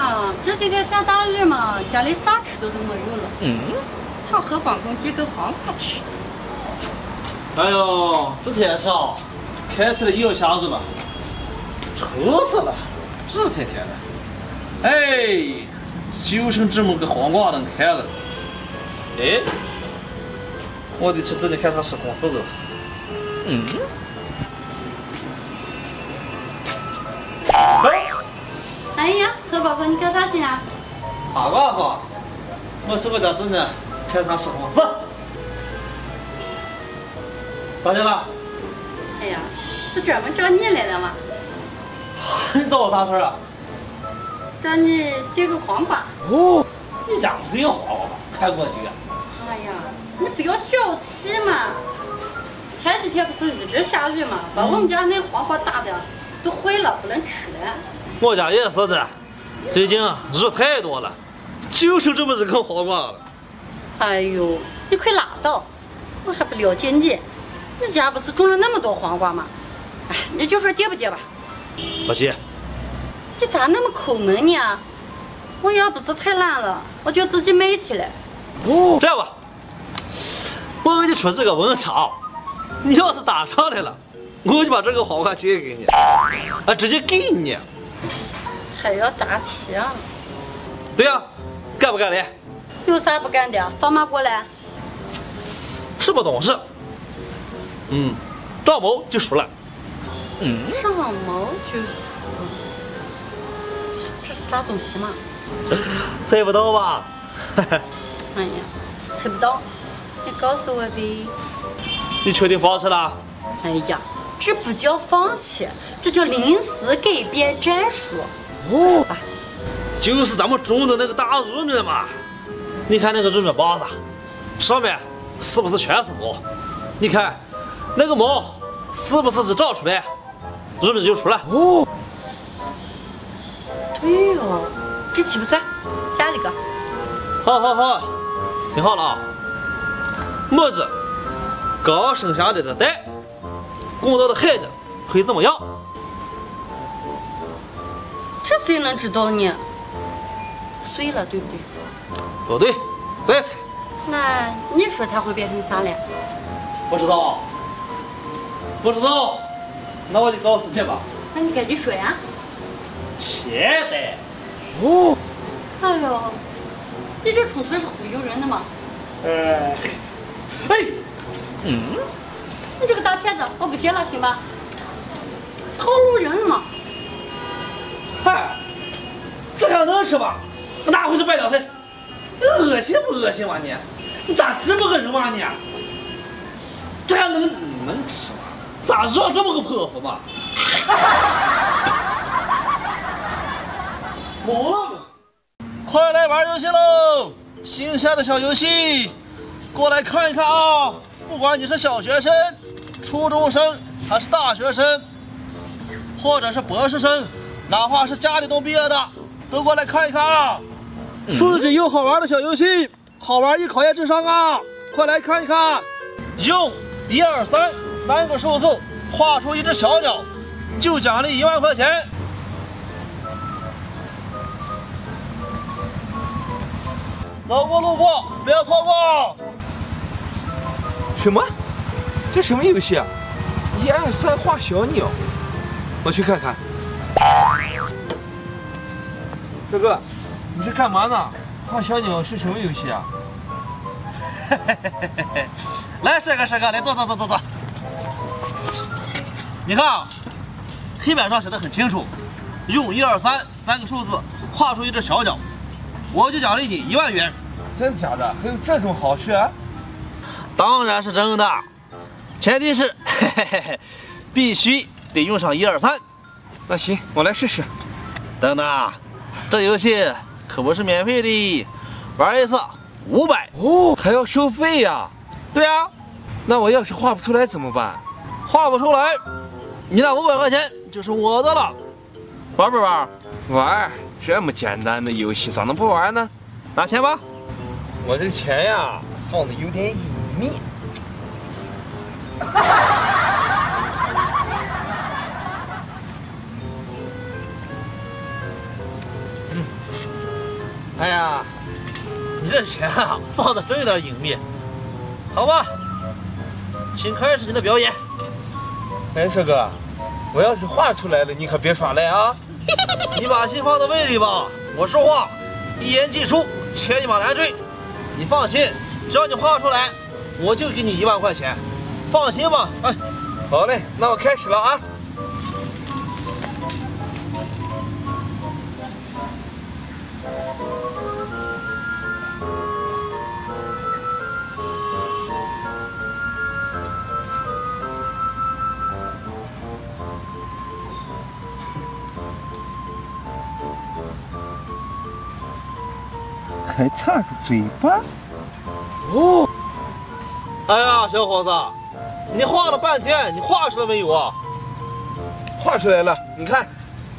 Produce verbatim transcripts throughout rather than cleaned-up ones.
呀，这几天下大雨嘛，家里啥吃的都没有了。嗯，找何广公借个黄瓜吃。 哎呦，这天气啊，开起来又要下雨了，愁死了，这是天天的。哎，就剩这么个黄瓜能看了。哎，我得去自己看他是红柿子了。嗯。哎。 哎呀，何广公，你干啥去啊？ 好吧好，我是我家子呢，看他是红柿。咋的了？ 哎呀，是专门找你来了吗？ 你找我啥事儿啊？ 找你借个黄瓜。 哦，你家不是有黄瓜吗？还过去啊？ 哎呀，你不要小气嘛！前几天不是一直下雨嘛，把我们家那黄瓜打的都坏了，不能吃了。 我家也是的，最近啊雨太多了，就剩这么一个黄瓜了。 哎呦，你快拉倒！我还不了解你，你家不是种了那么多黄瓜吗？哎，你就说借不借吧。 不借。 这咋那么抠门呢？我要不是太懒了，我就自己卖去了。 哦，这样吧，我给你出这个文章，你要是答上来了，我就把这个黄瓜借给你，啊，直接给你。 还要答题啊？ 对呀、啊，干不干嘞？ 有啥不干的？放马过来。 什么东西？嗯，张某就输了。 嗯，张某就输了。这是啥东西嘛？ 猜不到吧？ 哎呀，猜不到，你告诉我呗。 你确定放弃了？ 哎呀，这不叫放弃，这叫临时改变战术。哦，啊， 就是咱们种的那个大玉米嘛。你看那个玉米棒子，上面是不是全是毛？你看那个毛是不是一长出来，玉米就出来？哦， 对哦，这题不算，下一个。 好好好，听好了啊，么子刚生下来的蛋，供到的孩子会怎么样？ 这谁能知道呢？碎了，对不对？ 不对，再猜。 那你说它会变成啥嘞？ 不知道，不知道，那我就告诉你吧。 那你赶紧说呀。 咸蛋。 哦。哎呦，你这纯粹是忽悠人的嘛！ 哎，哎， 嗯，你这个大骗子，我不借了，行吧？套路人嘛！ 哎，这还能吃吗？哪回是败两菜？恶心不恶心吗你？你咋这么个人嘛你？这还能能吃吗？咋让这么个泼妇嘛？懵了！快来玩游戏喽！新下的小游戏，过来看一看啊！不管你是小学生、初中生还是大学生，或者是博士生，哪怕是家里都毕业的，都过来看一看啊！刺激又好玩的小游戏，好玩又考验智商啊！快来看一看，用一二三三个数字画出一只小鸟，就奖励一万块钱。走过路过不要错过。 什么？这什么游戏啊？一二三画小鸟，我去看看。哥哥，你在干嘛呢？画小鸟是什么游戏啊？ 来，帅哥帅哥，来坐坐坐坐坐。你看啊，黑板上写的很清楚，用一二三三个数字画出一只小鸟，我就奖励你一万元。 真的假的？还有这种好事啊？ 当然是真的，前提是嘿嘿嘿嘿必须得用上一二三。 那行，我来试试。 等等，这游戏可不是免费的，玩一次五百哦，还要收费呀？ 对啊， 那我要是画不出来怎么办？ 画不出来，你那五百块钱就是我的了。玩不玩？ 玩，这么简单的游戏咋能不玩呢？ 拿钱吧。 我这钱呀，放的有点隐秘。 嗯。哎呀，你这钱啊，放的真有点隐秘。好吧，请开始你的表演。 哎，帅哥，我要是画出来了，你可别耍赖啊！ 你把心放在胃里吧，我说话一言既出，千里马难追。你放心，只要你画出来，我就给你一万块钱。放心吧。哎， 好嘞，那我开始了啊。还差个嘴巴。 哦。哎呀，小伙子，你画了半天，你画出来没有啊？ 画出来了，你看。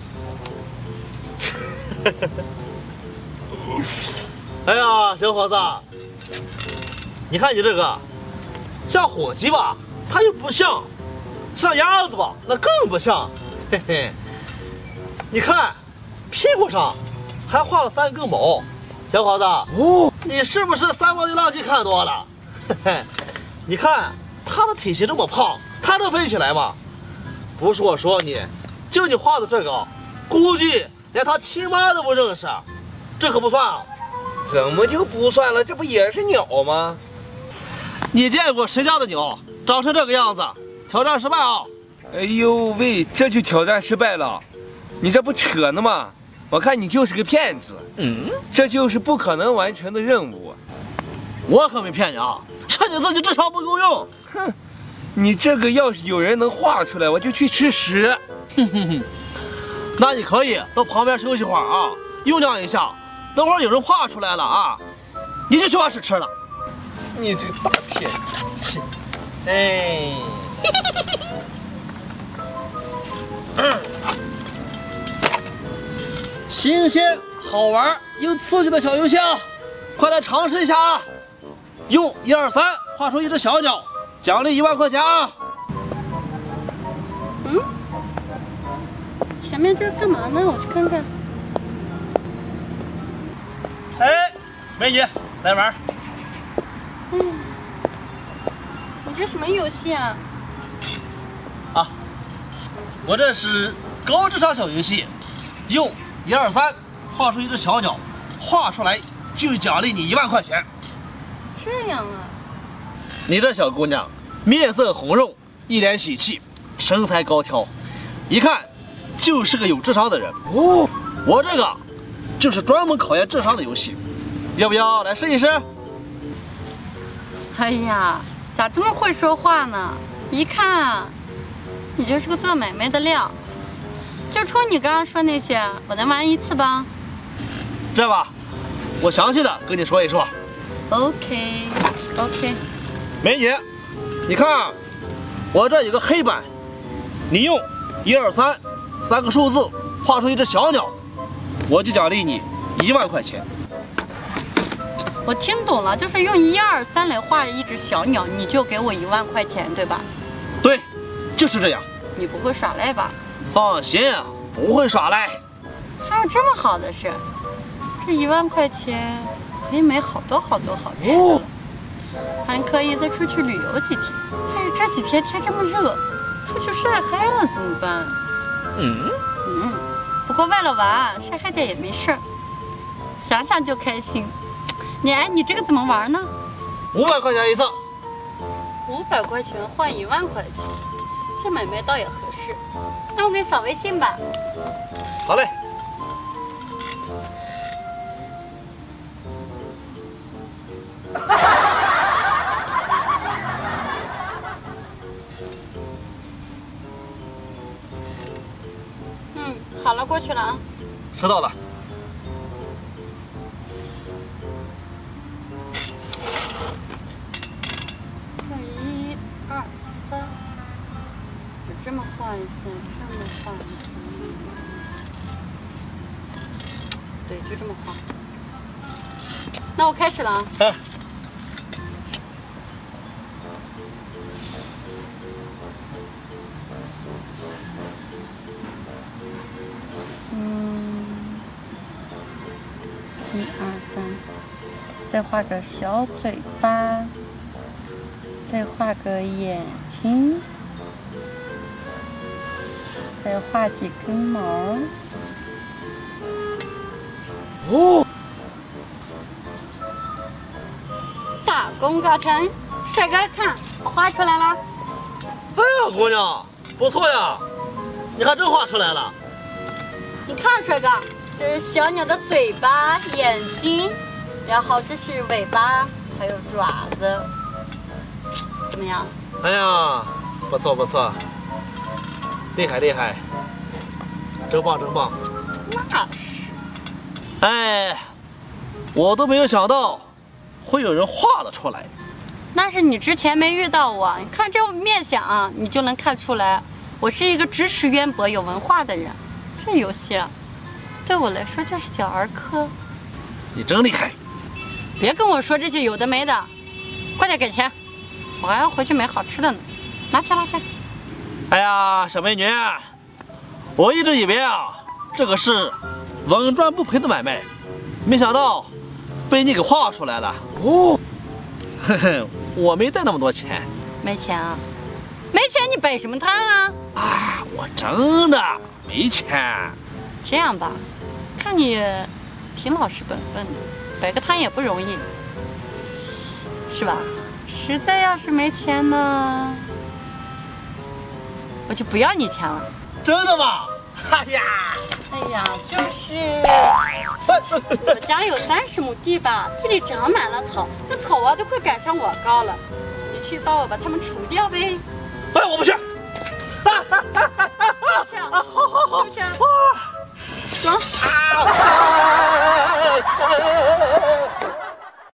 哎呀，小伙子，你看你这个，像火鸡吧，它又不像；像鸭子吧，那更不像。嘿嘿，你看屁股上还画了三根毛。小伙子，哦，你是不是三毛流浪记看多了？嘿嘿，你看它的体型这么胖，它能飞起来吗？不是我说你，就你画的这个，估计连他亲妈都不认识，这可不算啊！ 怎么就不算了？这不也是鸟吗？ 你见过谁家的鸟长成这个样子？挑战失败啊！ 哎呦喂，这就挑战失败了？你这不扯呢吗？我看你就是个骗子。嗯，这就是不可能完成的任务。 我可没骗你啊，是你自己智商不够用。 哼，你这个要是有人能画出来，我就去吃屎。 哼哼哼，那你可以到旁边休息会儿啊，酝酿一下。等会儿有人画出来了啊，你就去把屎吃了。 你这个大骗子！ 哎。嗯，新鲜、好玩又刺激的小游戏啊，快来尝试一下啊！用一二三画出一只小鸟，奖励一万块钱啊！ 嗯，前面这是干嘛呢？我去看看。 哎，美女，来玩。 嗯，你这什么游戏啊？ 啊，我这是高智商小游戏，用一二三画出一只小鸟，画出来就奖励你一万块钱。 这样啊？ 你这小姑娘面色红润，一脸喜气，身材高挑，一看就是个有智商的人。哦，我这个就是专门考验智商的游戏，要不要来试一试？ 哎呀，咋这么会说话呢？一看啊，你就是个做买卖的料。就冲你刚刚说那些，我能玩一次吧？ 这样吧，我详细的跟你说一说。 OK OK。 美女，你看，我这有个黑板，你用一二三三个数字画出一只小鸟，我就奖励你一万块钱。 我听懂了，就是用一二三来画一只小鸟，你就给我一万块钱，对吧？ 对，就是这样。 你不会耍赖吧？ 放心，不会耍赖。 还有这么好的事？这一万块钱可以买好多好多好吃的了，还可以再出去旅游几天。但是这几天天这么热，出去晒黑了怎么办？嗯嗯，不过为了玩，晒黑点也没事儿，想想就开心。你哎，你这个怎么玩呢？ 五百块钱一次。 五百块钱换一万块钱，这买卖倒也合适。那我给你扫微信吧。 好嘞。 嗯，好了，过去了啊。 收到了。 一、二、三，我这么画一下，这么画一下。对，就这么画。那我开始了啊。 啊。 一二三，再画个小嘴巴，再画个眼睛，再画几根毛。 哦， 大功告成，帅哥看我画出来了。 哎呀，姑娘，不错呀，你还真画出来了。 你看，帅哥，这是小鸟的嘴巴、眼睛，然后这是尾巴，还有爪子，怎么样？ 哎呀，不错不错，厉害厉害，真棒真棒。 那是。 哎，我都没有想到会有人画得出来。 那是你之前没遇到我，你看这面相啊，你就能看出来，我是一个知识渊博、有文化的人。这游戏啊，对我来说就是小儿科。 你真厉害！ 别跟我说这些有的没的，快点给钱，我还要回去买好吃的呢。拿去拿去。 哎呀，小美女，我一直以为啊，这个是稳赚不赔的买卖，没想到被你给画出来了。哦，呵呵，我没带那么多钱。 没钱啊？没钱你摆什么摊啊？ 啊，我真的没钱。 这样吧，看你挺老实本分的，摆个摊也不容易，是吧？实在要是没钱呢，我就不要你钱了。 真的吗？哎呀， 哎呀，就是我家有三十亩地吧，地里长满了草，那草啊都快赶上我高了，你去帮我把它们除掉呗。 哎，我不去。哈哈哈哈